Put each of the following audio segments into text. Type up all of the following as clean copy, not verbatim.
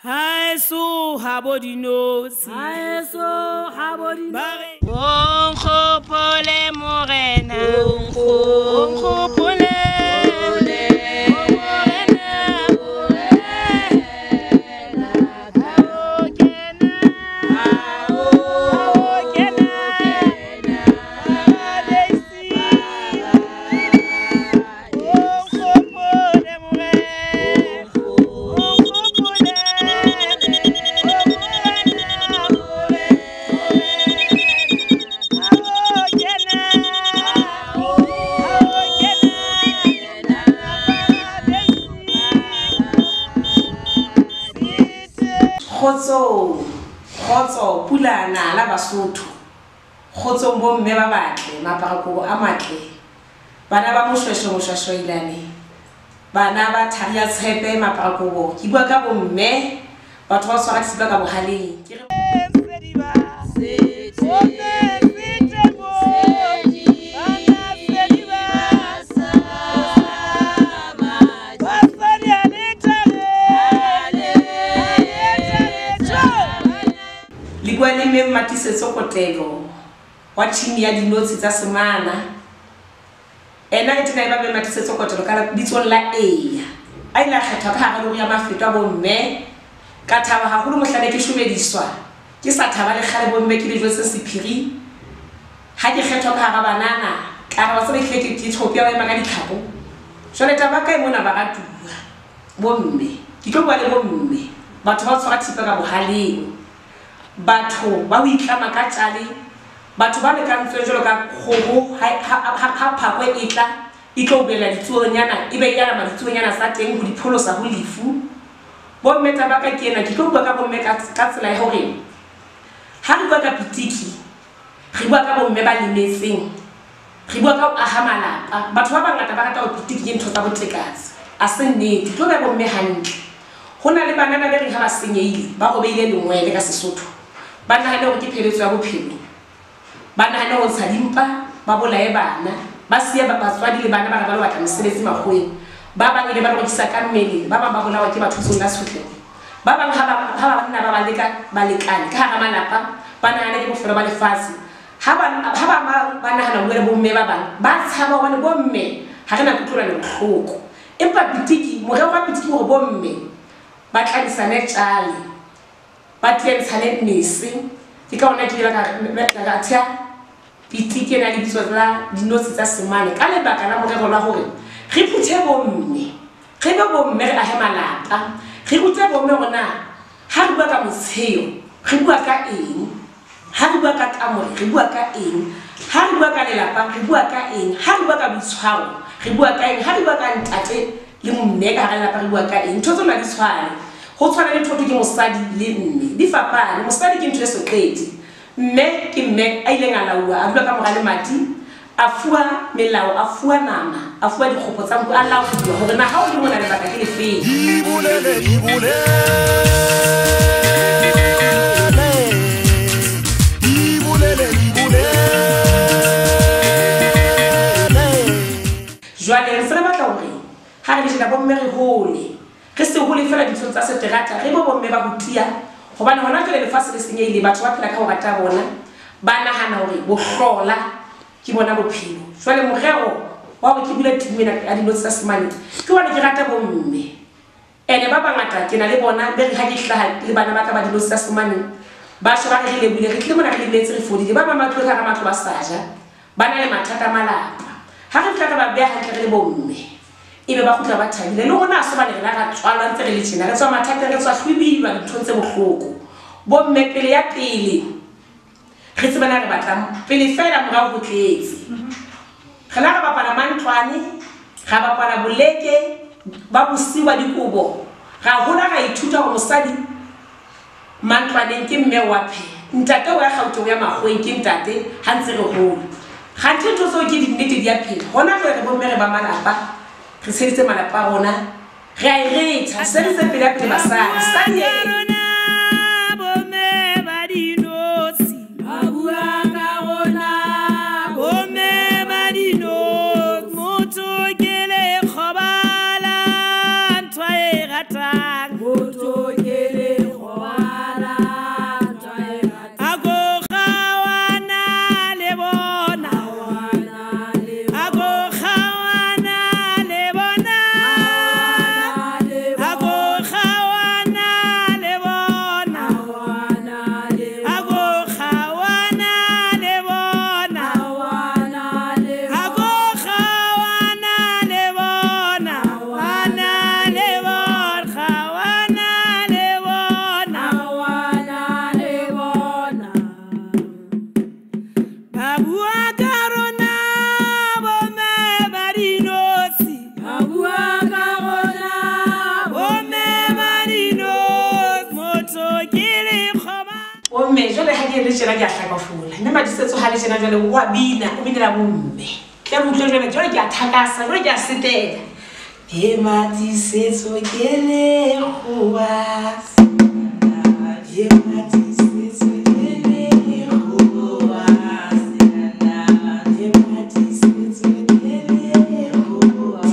Haeso habodinos. Haeso habodinos. Onkhopole morena. Onkhopole. Kgotso pulana la Basotho. Kgotso bo mme ba batle maparakobo a matle. Bana ba moshweshwe ilane. Bana ba tharia tshepe maparakobo. Ke bua ka bo mme batho ba swara tsipa ka bohaleng. Ligwele me matiisetso Kotelo wa chini ya dinotsi tsa semana ena ke tena ba me matiisetso Kotelo ka bitso la eya a ila kgetha ka hara lo ya mafeto a bo mme ka thaba ha holo mohlane ke shumediswa ke sa thaba le khale bo mme ke dijo se sephiri ha ke kgetha ka hara banana ka ba se ke tshopia ba maga ditlhako jole taba ka mona ba ga tuwa bo mme ke tlo bua le bo mme batho ba tswa thipa ka bohaleng batho ba o itlama ka tjale batho ba le ka ntse jolo ka kgogo ha phakwe itlo bela ditsuonyana ibe yana maditsuonyana sa teng go dipholosa go lifu bo mmeta ba ka kena ke tlo bua ka bo mme ka tsela ya hore ha re bua ka pitiki re bua ka bo mme ba lemetseng re bua ka aha malapa batho ba bangata ba rata go pitiki ke ntho tsa botekatsi a se nnete tlo ba bo mme hantle hona le banana ba re ha ba senyeile ba go beile lengwele ka Sesotho bana ha le go ke pheletso ya bophelo bana ha le go tsadimpa ba bolae bana ba siya ba batswadi le bana ba ba lo batla mosebetsi magweng ba bang ile ba go tsisa ka mmele ba bang ba bolawa ke batho tsona sotlhe ba bang ha ba nna ba lekane ka hara malapa bana ha le bofelo ba lefatshe ha ba nahana gore bo mme ba bang ba tshaba bona bo mme ha re na kutlwa le bohloko empa pitiki mo re wa pitiki go bo mme ba tladisane tjale ba tlentshane nese ke ka ona ke dira ka tsha pitiki na le bitso la dinotsi tsa semane ka le baka la morero la hore re phuthe bo mme re be bo mme re ahe malapa re phuthe bo mme rona ha re bua ka motsheo re bua ka eng ha re bua ka tamo re bua ka eng ha re bua ka lelapa re bua ka eng ha re bua ka boitshwaro re bua ka eng ha re bua ka ntate le mme ka lelapa re bua ka eng ntho tsona di tshwana go tshwana le thotho ke mosadi le mme di fapane mosadi ke ntho e sotleti mme ke mme a ile ngalaua a bua ka mogale mati a fuwa melao a fuwa nama a fuwa dikgopo tsa nku a la go bua gore na ha o le mona le baka ke le feng jwale re se re batla hore ha re dira bo mme re hole re se hole fela ditso tsa seterata re bo mme ba butia hobane hona jwale lefatshe le senyeile batho ba phela ka ho rata bona ba nahana hore bohlola ke bona bophelo jwale morero wa go ke bula timena ya dinotsi tsa semane ke bona ke rata bo mme ene ba bangata ke na le bona be re ha ke hlaha le bana ba ka ba dinotsi tsa semane ba sheba re le bule re tle mona re lebetse re fodile ba ba matlo ka matlo ba saja ba na le mathata malapa ha re tla ba beha hantle re le bo mme ebe ba khutla ba thabile le gona se ba le rena ga tswala ntse re le tshina re tswa mathata re tswa hlubilwa dithontse bohloko bo mme pele ya pele re tsebana re batla pele fela morao go tletse re la ga bapala mantlwane ga bapala boleke ba bosiwa dikobo ga hona ga ithuta go mosadi mantlwaneng ke mme wa phe ntate wa gautso ya magweng ke ntate ha ntse re hola ga ntho tso ke dinnete di a phela hona re bo mme re ba malapa re seditse malapa a rona re a iretha se re se pele ya pele basadi sadi Bo mme ba dinotsi A bua ka rona. bo mme ba dinotsi motho ke le khobala ntwa e ratang Motho ke le o mme jole ha ke le tshela ke a hlakafola mme matiisetso ha le tshela jole wa bina o binela bomme ke a utlwa jole ke a thakasa jole ke a setela matiisetso ke le goa matiisetso ke le goa matiisetso ke le goa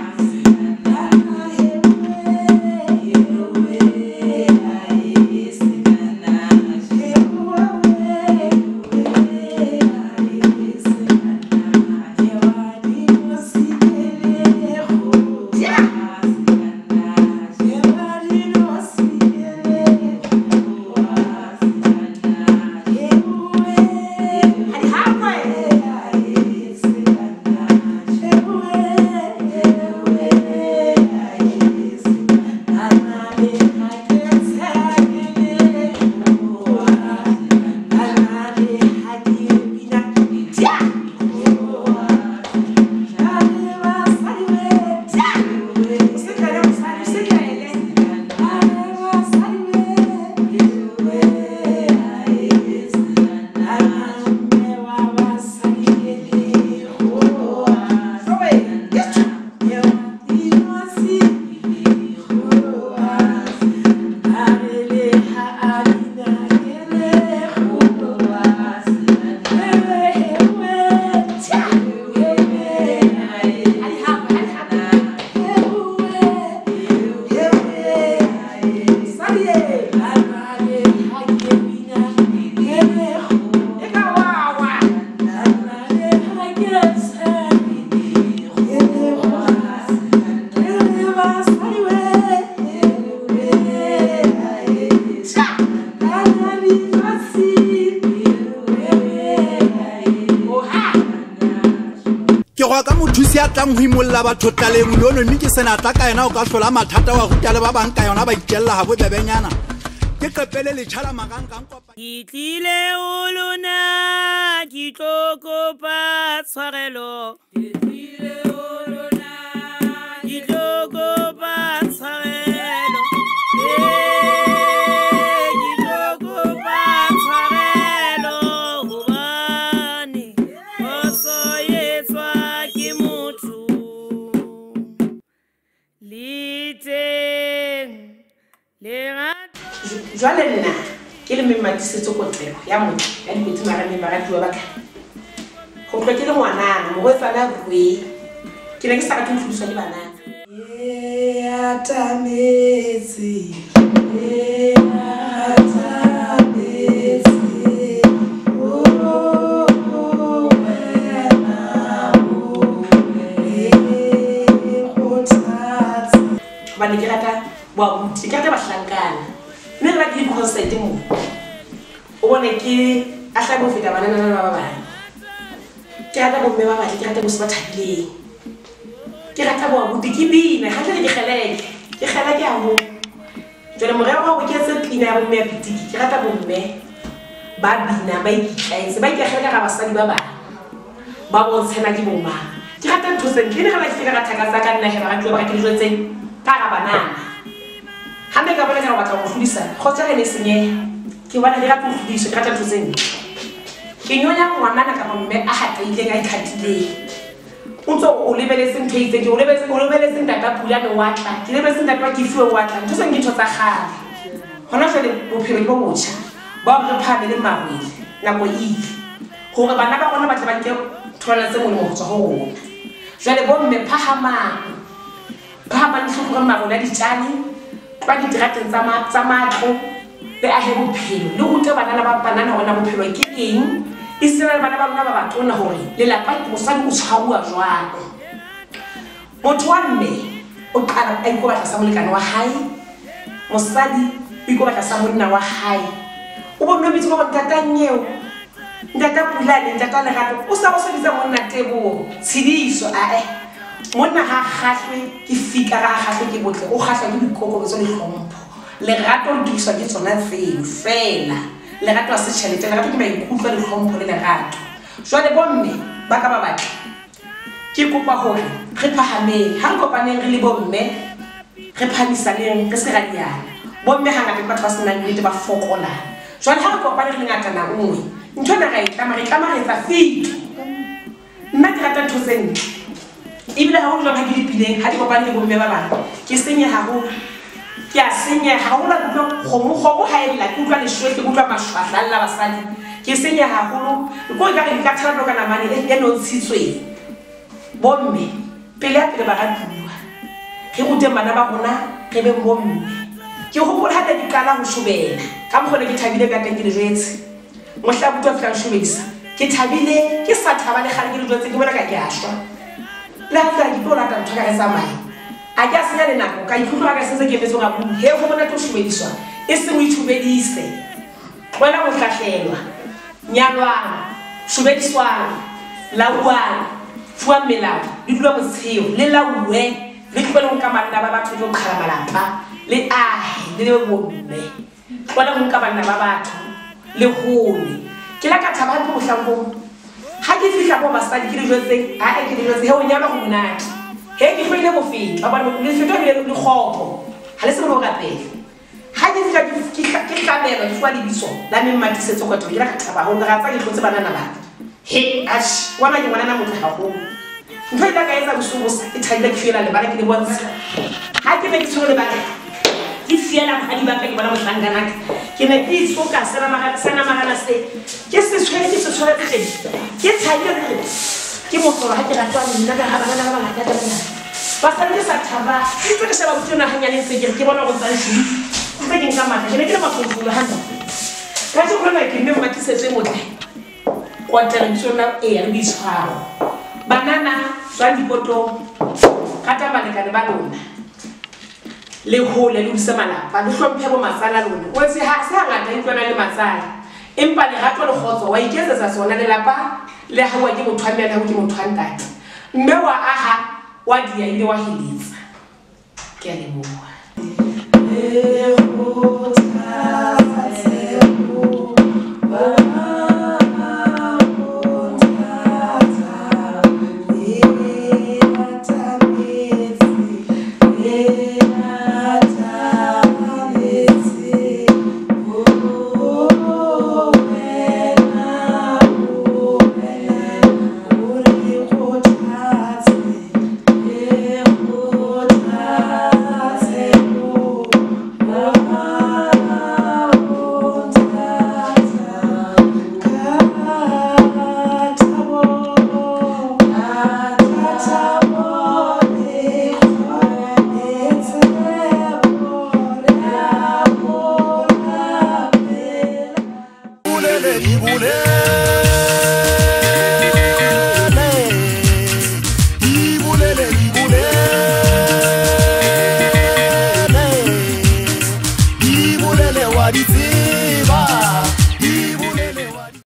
ka mothusi a tlang ho imolla batho tlaleng yono mme ke sena tla ka yena o ka hlola mathata wa ruta le ba bang ka yona ba itjella ha bobebenyana ke qepele le tšhala marangrang kopa ke tlile o lona ke tlo kopa tshwarelo ke tlile o lona ke tlo kopa tshwarelo ke tlo kopa tshwarelo hobane o soyetswa ke motho le teng le rato jwale nna ke le matiisetso Kotelo ya motho ya dikgwedi maradi wa baka go tlo ke le ngwanana mo go tsala rwe ke ne ke sa ka ke mfudiswa ke banana atametse bane ke rata wa buti ke rata bahlankana mme re ke di-concert mo o bone ke a hlabe go feta banana ba bang ke rata bomme ba batle ke rata bose ba thabileng ke rata bo buti ke bina ga tle ke geleke a mo jole morero wa go ke tse tlina ya bomme ya pitiki ke rata bomme ba bina ba ikitlaetse ba ikegela ga basadi ba bang ba bontshena ke bomma ke rata ntho sentle ne ga ba ke fika ka thakatsa ka nna he ba tlo ba ke dijo tse ka ga banana ha me ka bona ka batla go fudisa kgotsa le senye ke bona le ga go fudisa ka ntho sentle ke nyonya ngwanana ka bomme a hataile ga ikhatileng o ntse o lebeletse nthaitse ke o lebeletse ntata pula le watla ke lebeletse ntata ke fiwe watla ntse seng ke tshotsa gale hona jwale bophelo bo botjha ba re phane le mawele nako ile gore bana ba bona ba tla ba ke thola tse mo mo tswa ho rona jwale bomme phahamang tlhoko ka magola ditjani ba diterateng tsa matlo le ahe bophelo le rute banana ba banana hona bophelo ke eng e sena le bana ba rona ba batona hore lelapa ke mosadi o tshwarua jwang motho wa mme o qala a ikobatla sa molekane wa hae mosadi o ikobatla sa monna wa hae o bona bitse go ntatanyeo ntata pulane ntata lerato o sa go sebetsa monna tebo tshidiso monna ha kgahlwe ke fika ga kgahlwe ke botle o kgahlwa ke dikokobetso le hlompho lerato le diriswa ke tsona fela lerato a se tšhelete lerato ke maikutlo le hlompho le lerato jwale bomme ba ka ba batla ke kopa gore re phahameng ha re kopaneng re le bomme re phamisaneng re se ga diana bomme hangata ke batho ba senang nnete ba fokolang jwale ha re kopane re le ngata na nngwe ntho ena ra itlamaretsa fito nna ke rata ntho tse ntle ebile ha o jwang ha ke dipileng ha di kopane le bomme ba bang ke senya haholo ke a senya haholo ka kgomo ha e la ke utlwa leshwe ke utlwa mashwahla alla basadi ke senya haholo ko ka re ka tharo kana mane e no ntshitswe bomme pele ya pele ba ga bua ke go teng bana ba rona ke be bomme ke go bona ha di kala go shobela ka mogone ke thabile ka teng ke le jetse mohla butwa fla shobedisa ke thabile ke sa thaba le gale ke le jetse ke bona ka ke ashwa la ka di bona ta ntho ka sa mai a ke senya le nako ka itlhotla ka setse ke betso ga bu he go bona to shobediswa e se mo itshubedise bona go hlahlelwa nyalwana shobediswana lawana fua melao di dula motsheo le lauwe le tlhole go ka banna ba batho go kgala malapa le ahe le bomme bona go ka banna ba batho le gone ke la ka thaba go hlango ha ke fihla go basadi ke dijwetse a ke dijwetse he o nyama go monate he ke file go feta ba bona le feta le khopo ha le se go ga pele ha ke fihla ke tlabela ke fwa le biso la me matiisetso kgotso ke la ka thaba go ga tsa ke tlotse banana ba he ash wana ke ngwana na motho ga go ntho ila ka etsa bosubo ke thabile ke fela le bana ke le bontsha ha ke ne ke tsholo le bana ke fiela ga di ba ka ke bona motlangana ke ne ke isoka sana magana se ke se tshwere ke tshanye ke motsoro ha ke ratwa nna ka ga bana ba ngata ka bana ba sa ke sa thaba ke tlo ke sa ba botona hanya le se ke bona go tsa shi ke ke nka mata ke ne ke le mafulo handa ka tse go na ke mme matiisetso mo teng Kotelo tsona e ya bitshwaro banana jwa dipoto kata balekane ba lona le hole le bisa malapa le hlomphe bo matsala lona o se ha sa ngata itlwana le matsala empa le gato le kgotso wa iketsetsa sona le lapa le ha wa ke motho a mmela ho ke motho a ntate mme wa aha wa dia ile wa hilitsa ke a leboha What is it?